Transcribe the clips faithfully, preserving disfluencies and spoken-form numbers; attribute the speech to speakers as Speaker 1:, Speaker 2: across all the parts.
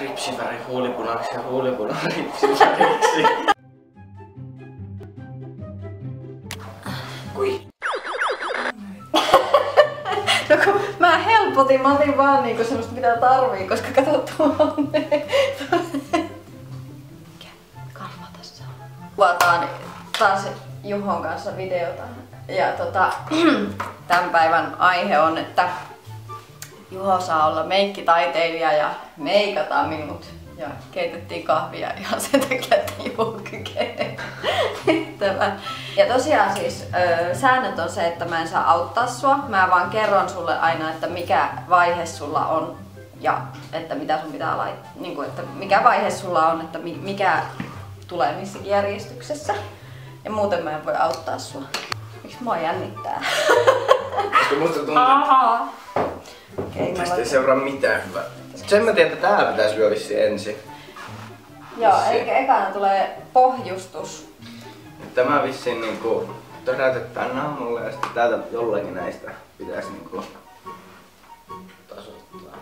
Speaker 1: ripsiväri huulipunaksi ja huulipuna ripsiväriksi. Kui?
Speaker 2: No kun mä helpotin, mä otin vaan niinku semmoista mitä tarvii, koska kato tuonne. Karva tässä on. Kuvataan taas Juhon kanssa videota. Ja tota, tämän päivän aihe on, että Juho saa olla meikkitaiteilija ja meikata minut. Ja keitettiin kahvia ihan sen takia, että Juho kykenee tämän. Ja tosiaan siis ö, säännöt on se, että mä en saa auttaa sua. Mä vaan kerron sulle aina, että mikä vaihe sulla on ja että mitä sun pitää laittaa. Niin kuin, että mikä vaihe sulla on, että mikä tulee missäkin järjestyksessä. Ja muuten mä en voi auttaa sua. Miksi mua jännittää?
Speaker 1: Koska musta tuntuu,
Speaker 2: Aha. Okay,
Speaker 1: tästä ei seuraa mitään hyvää. Sen mä tiedän, että tää pitäisi lyö vissiin ensin.
Speaker 2: Joo, eli ekana tulee pohjustus.
Speaker 1: Tämä vissiin niinku töräytetään naamulle ja sitten täältä jollakin näistä pitäisi niinku tasoittaa.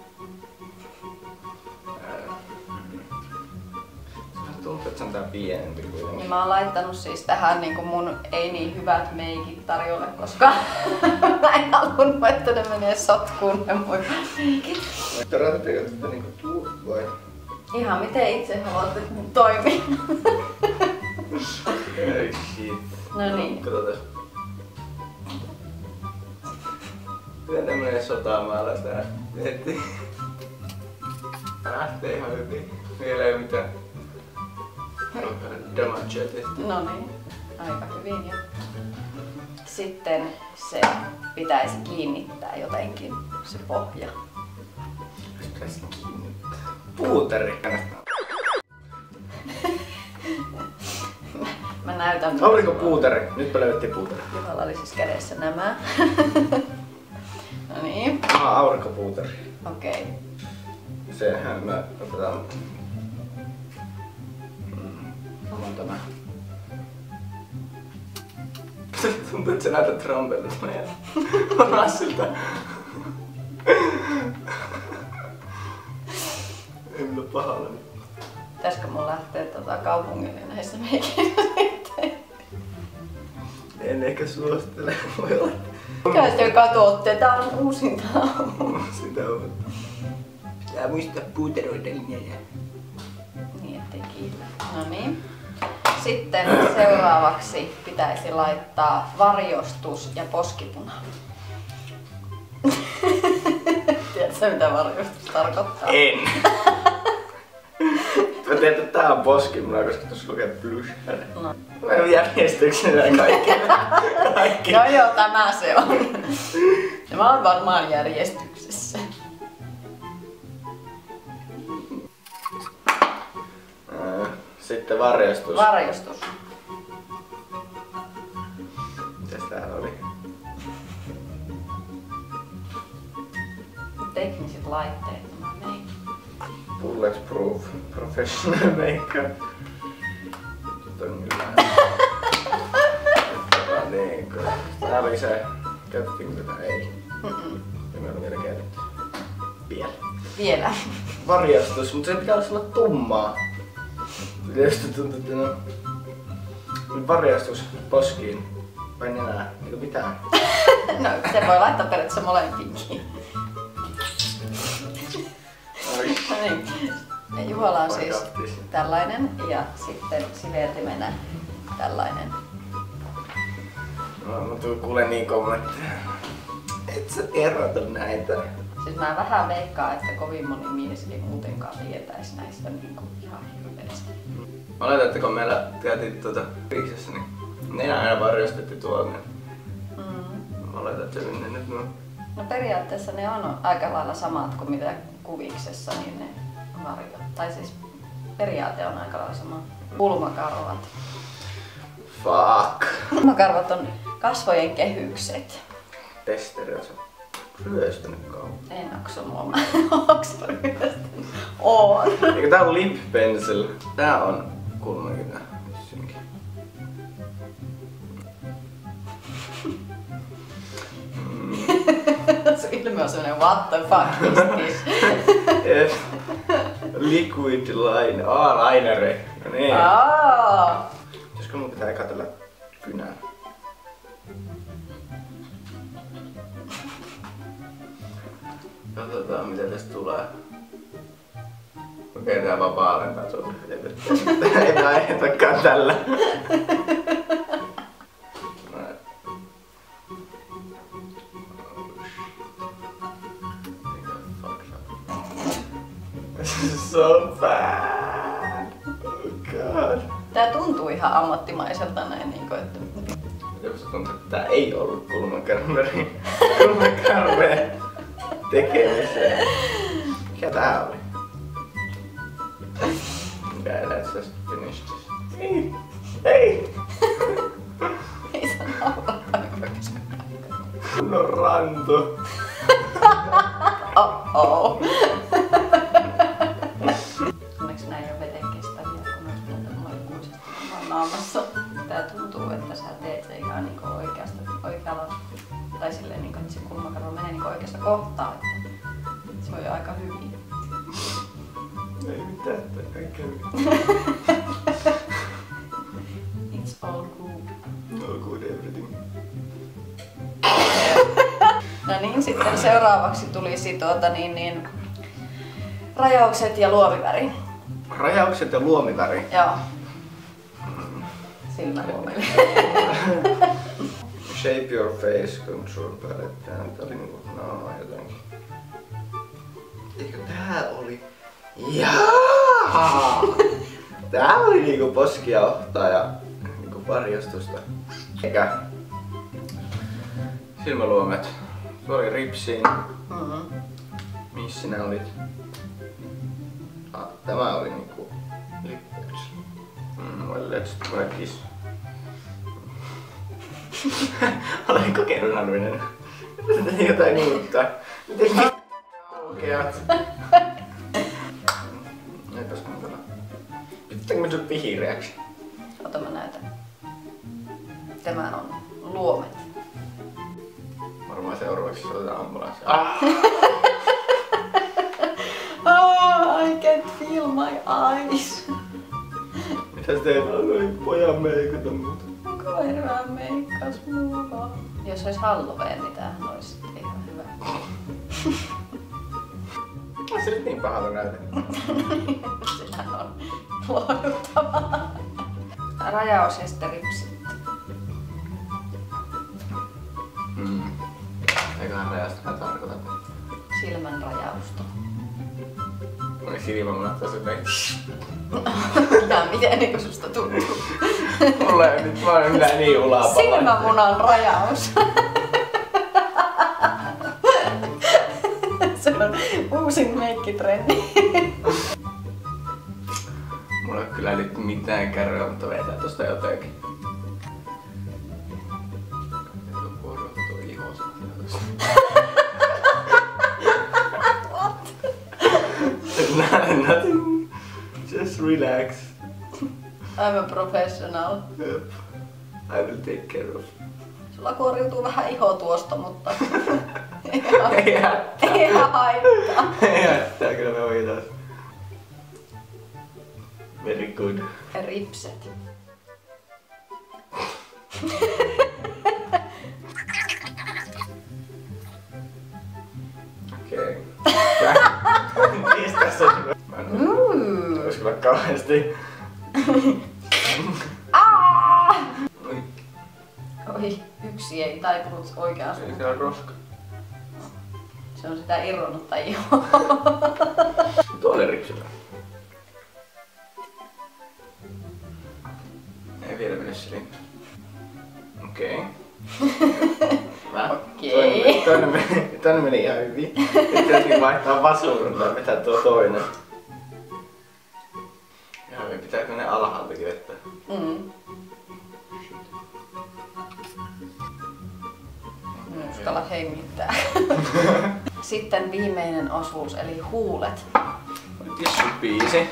Speaker 1: Tuntuu, että se on tää pienempi kuitenkin.
Speaker 2: Niin mä oon laittanut siis tähän niinku mun ei niin hyvät meikit tarjolle, koska mä en halunnut, että ne menee sotkuun ne mun meikit.
Speaker 1: Töräytetäänkö tätä niinku tuut vai?
Speaker 2: Ihan miten itse haluat, että mun toimii.
Speaker 1: Ei shit.
Speaker 2: No niin.
Speaker 1: Katsotaan. Miten ne menee sotaamaalla tää heti? Lähtee ihan hyvin. Vielä ei oo mitään damagea tehty.
Speaker 2: No niin, aika hyvin jo. Sitten se pitäisi kiinnittää jotenkin, se pohja.
Speaker 1: Pitäisi kiinnittää. Puuteri.
Speaker 2: Mä näytän.
Speaker 1: Aurinkopuuteri. Nyt löydettiin puuteri.
Speaker 2: Juhalla oli siis kädessä nämä. No niin.
Speaker 1: Aha, aurinkopuuteri.
Speaker 2: Okei. Okay.
Speaker 1: Sehän me otetaan. Mm. On tämä. Tuntuu, että sä näytät Trumpelta meidän rassilta. Ei mulla pahalla.
Speaker 2: Pitäisikö mun lähteä tota kaupungille näissä meikin sitten?
Speaker 1: En ehkä suosittele. Voi olla.
Speaker 2: Mikä joka tuottetaan uusinta
Speaker 1: Sitä on. Pitää muistaa puuteroida linjaa.
Speaker 2: niin ettei kiillä. No niin. Sitten seuraavaksi pitäisi laittaa varjostus ja poskipuna. Tiedätkö mitä varjostus tarkoittaa?
Speaker 1: En. Mä tiedän, että tää on poskipuna, koska tuossa lukee blushare.
Speaker 2: No.
Speaker 1: Mä en järjestyksellä kaikki. kaikki.
Speaker 2: Joo joo, tämä se on. Ja mä oon varmaan järjestyksessä.
Speaker 1: Sitten varjostus.
Speaker 2: Varjostus.
Speaker 1: Mitäs täällä oli?
Speaker 2: Tekniset laitteet. Meikki.
Speaker 1: Bulletproof professional makeup. Nyt on kyllä. Tämä niinkö. Tää oli se. Käytettiinkö tätä? Ei.
Speaker 2: Mm-mm.
Speaker 1: Ei me ole vielä käytetty. Vielä.
Speaker 2: Vielä.
Speaker 1: Varjostus, mutta se pitää olla tummaa. Yleisesti tuntuu, että no... Varjostus poskiin. Vai nenää? Eikö mitään?
Speaker 2: No se voi laittaa periaatteessa molempiinkin. No niin. Juholla on siis tällainen ja sitten sivertimenä tällainen.
Speaker 1: No, mä tuun kuulen niin kommentteja. Et sä erota näitä.
Speaker 2: Siis mä vähän veikkaan, että kovin moni mies ei muutenkaan tietäisi näistä niinku ihan hirveästi.
Speaker 1: Mä oletan, että kun meillä käytiin tuota Riksessä, niin nenä aina varjostettiin tuolla. Niin
Speaker 2: Mm.
Speaker 1: mä oletan, että se menee nyt no.
Speaker 2: No periaatteessa ne on aika lailla samat kuin mitä kuviksessa, niin ne varjot. Tai siis periaate on aika lailla sama. Pulmakarvat.
Speaker 1: Fuck.
Speaker 2: Pulmakarvat on kasvojen kehykset.
Speaker 1: Testeri on se ryöstänyt kauan.
Speaker 2: En akso mua. Onks mä ryöstänyt? Oon.
Speaker 1: Eikö tää on lip pencil? Tää on kulmakin tää. Vissinkin.
Speaker 2: Se ilme on semmonen what the fuck is this?
Speaker 1: Yes. Liquid line. Aa, lineri. No niin.
Speaker 2: Aa.
Speaker 1: Pitäisikö mun pitää katella kynää? Katsotaan mitä tästä tulee. Okei, tää vaan vaalentaa sun. Ei mä ajetakaan tällä. So bad. Oh god.
Speaker 2: Tää tuntuu ihan ammattimaiselta näin niinku, että...
Speaker 1: Minusta tuntuu, että tää ei ollut kulmakarmeri. Kulmakarmeen tekemiseen. Mikä tää oli? Yeah, that's just finished. Ei! Ei!
Speaker 2: Ei saa naurata oikeesti.
Speaker 1: No ranto.
Speaker 2: Oh-oh. Onneksi nää ei oo veden kestäviä, kun on tätä moikkuisesti vaan naamassa. Tää tuntuu, että sä teet se ihan niinku oikeasta, oikealla, tai silleen niinku, että se kulmakarva menee niinku oikeassa kohtaa, että se on jo aika hyvin.
Speaker 1: Ei mitään, että kaikkea
Speaker 2: It's all good.
Speaker 1: all good everything.
Speaker 2: No niin, sitten seuraavaksi tulisi tuota niin, niin rajaukset ja luomiväri.
Speaker 1: Rajaukset ja luomiväri.
Speaker 2: Joo. Silmäluomeli.
Speaker 1: Shape your face control palette. Tää oli niinku naama jotenkin. Eikö tää oli? Jaa! Tää oli niinku poskiauhtaa ja niinku varjostusta. Sekä silmäluomet. Se oli ripsiin.
Speaker 2: Mm-hmm.
Speaker 1: Missä sinä olit? Ah, tämä oli niinku lippers. Mm, well, let's try this. Olen kokeilunarvinen. Miten jotain uutta? Miten mä aukeat? Eipäs kuuntella. Pitääkö me sut vihreäksi?
Speaker 2: Ota mä näytän. Tämä on luomet.
Speaker 1: Varmaan seuraavaksi otetaan ambulanssi. Ah!
Speaker 2: Oh, I can't feel my eyes.
Speaker 1: Mitä sä teet? Noin pojan meikata muuta.
Speaker 2: Koira meikkas mua. Jos ois Halloween, niin tämähän ois sitten ihan hyvä.
Speaker 1: Se nyt niin pahalta näytä.
Speaker 2: Sehän on lohduttavaa. Rajaus ja sitten ripsit.
Speaker 1: Mm. Eiköhän rajasta mä tarkoitan.
Speaker 2: Silmän rajausta.
Speaker 1: Moi silmä, mä näyttää sen näin.
Speaker 2: Ja miten niinku susta tuntuu?
Speaker 1: Mulla ei nyt vaan mitään niin ulapalla.
Speaker 2: Silmämunan rajaus. Se on uusin meikkitrendi.
Speaker 1: Mulla ei kyllä nyt mitään kärryä, mutta vetää tosta jotenkin. Vuoro tuo ihos. Nothing. Just relax.
Speaker 2: I'm a professional.
Speaker 1: Yep. I will take care of.
Speaker 2: Sulla kuoriutuu vähän iho tuosta, mutta
Speaker 1: Ei hätää.
Speaker 2: ei ihan haittaa.
Speaker 1: Ei hätää, kyllä me hoitaan. Very good.
Speaker 2: Ripset.
Speaker 1: Okei. Mistä se on? Mä en
Speaker 2: Mm.
Speaker 1: ois kyllä kauheesti.
Speaker 2: Aa!
Speaker 1: Oi,
Speaker 2: Oi, yksi ei taipunut oikeaan
Speaker 1: ei
Speaker 2: suuntaan.
Speaker 1: siellä roska.
Speaker 2: Se on sitä irronnutta ihoa.
Speaker 1: Tuolle ripsillä. Ei vielä mene siliin. Okei. Mä.
Speaker 2: Okei.
Speaker 1: Toinen meni, toinen meni ihan hyvin. Nyt täytyy vaihtaa vasuurin tai mitä tuo toinen. Ihan hyvin. Pitääkö ne alhaaltakin vetää?
Speaker 2: Mm. En uskalla hengittää. Sitten viimeinen osuus, eli huulet.
Speaker 1: Tissupiisi.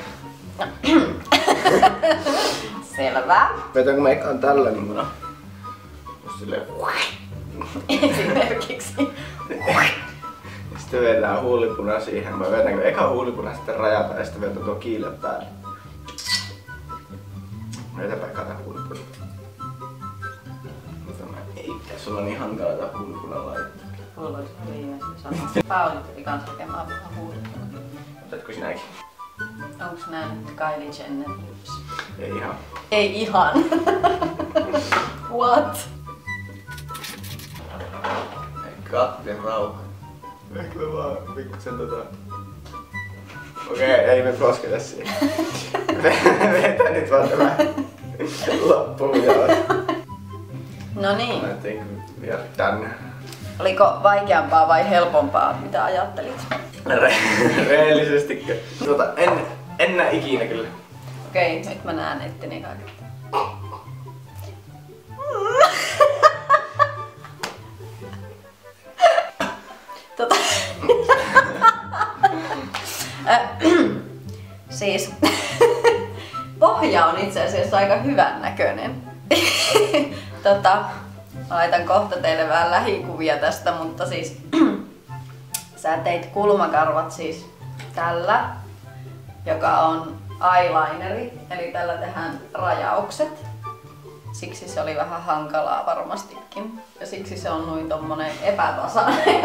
Speaker 2: Selvä.
Speaker 1: Vetäänkö mä ekaan tällä niin mun? Just silleen.
Speaker 2: Esimerkiksi.
Speaker 1: Sitten vedetään huulipuna siihen. Vai vedetäänkö eka huulipuna, sitten rajata ja sitten vedetään tuo kiile päälle. Vedetäänpä eka tää huulipuna. Eikä sulla on niin hankala tää huulipuna laittaa.
Speaker 2: Mulla olisi viimeistä sanoa. Pauli tuli kans tekemään vähän huulipuna.
Speaker 1: Otatko sinäkin?
Speaker 2: Onks nää nyt Kylie Jenner lips?
Speaker 1: Ei ihan.
Speaker 2: Ei ihan. What?
Speaker 1: Ei katteen rauha. Ehkä me vaan pikkusen tota... Okei, okay, ei me kosketa siihen. Vetää nyt vaan tämä loppuun jaos.
Speaker 2: No niin.
Speaker 1: Mä tein vielä tänne.
Speaker 2: Oliko vaikeampaa vai helpompaa, mitä ajattelit?
Speaker 1: Re- Rehellisestikö? Tota, en, en näe ikinä kyllä.
Speaker 2: Okei, nyt mä näen etteni kaikki. Tota... siis... pohja on itse asiassa aika hyvän näköinen. tota... Mä laitan kohta teille vähän lähikuvia tästä, mutta siis... sä teit kulmakarvat siis tällä, joka on eyelineri, eli tällä tehdään rajaukset. Siksi se oli vähän hankalaa varmastikin. Ja siksi se on noin tommonen epätasainen.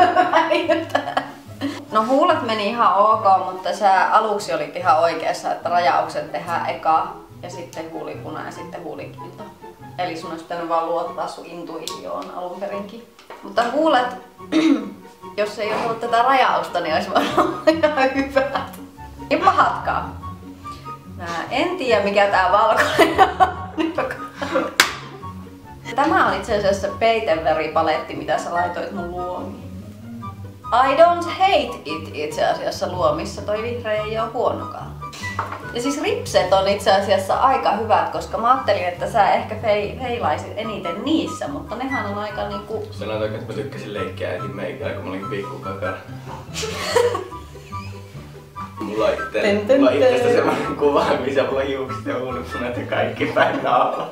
Speaker 2: No huulet meni ihan ok, mutta sä aluksi olit ihan oikeassa, että rajaukset tehdään eka ja sitten huulipuna ja sitten huulikiilto. Eli sun olisi pitänyt vaan luottaa sun intuitioon alun perinkin. Mutta huulet, jos ei olisi ollut tätä rajausta, niin olisi voinut olla ihan hyvät. Ei pahatkaan. Mä en tiedä mikä tää valkoinen on. Tämä on itse asiassa peiteväripaletti, mitä sä laitoit mun luomiin. I don't hate it itse asiassa luomissa, toi vihreä ei oo huonokaan. Ja siis ripset on itse asiassa aika hyvät, koska mä ajattelin, että sä ehkä feilaisit eniten niissä, mutta nehän on aika niinku...
Speaker 1: Sanotaanko, että mä tykkäsin leikkiä äitin meikää, kun mä olin pikkukakara. Mulla on itse, mulla on itsestä semmonen kuva, missä mulla on hiukset ja huulipunat ja kaikki päin naalla.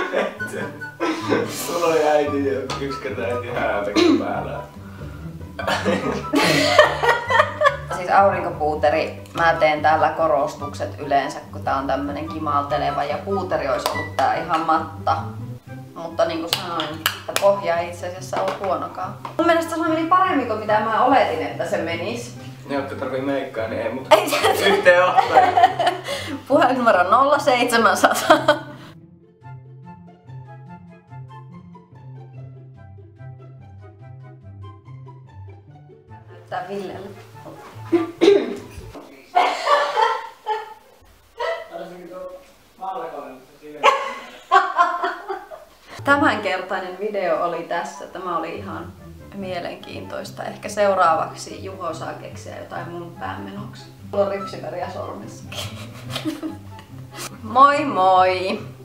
Speaker 1: Mulla oli äiti ja yksi kerta äiti häätäkin päällä.
Speaker 2: Siis aurinkopuuteri, mä teen täällä korostukset yleensä, kun tää on tämmönen kimalteleva ja puuteri olisi ollut tää ihan matta. Mutta niin kuin sanoin, että pohja ei itse asiassa ole huonokaan. Mun mielestä se meni paremmin kuin mitä mä oletin, että se menis.
Speaker 1: Ne, jotka tarvii meikkaa, niin ei muuta yhteen ottaen.
Speaker 2: Puhelinnumero nolla seitsemän sata. Näyttää Villelle. Tämänkertainen video oli tässä. Tämä oli ihan mielenkiintoista. Ehkä seuraavaksi Juho saa keksiä jotain mun päämenoksi. Mulla on ripsiväriä sormessakin. Moi moi!